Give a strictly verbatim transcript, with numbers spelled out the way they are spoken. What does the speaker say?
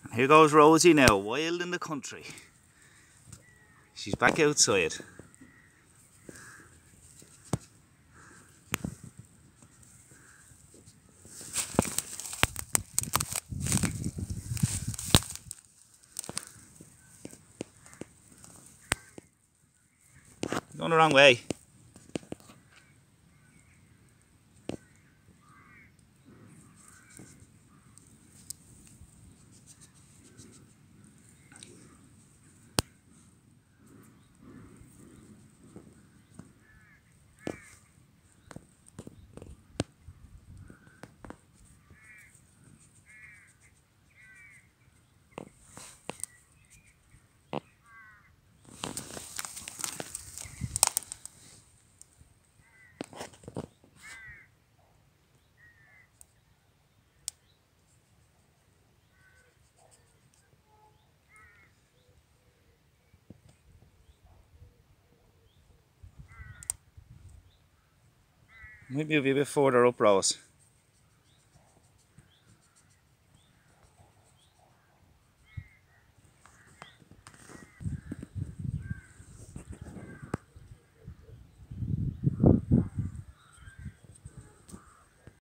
Here goes Rosie now, wild in the country. She's back outside. Going the wrong way. Might move you a bit further up, Rose.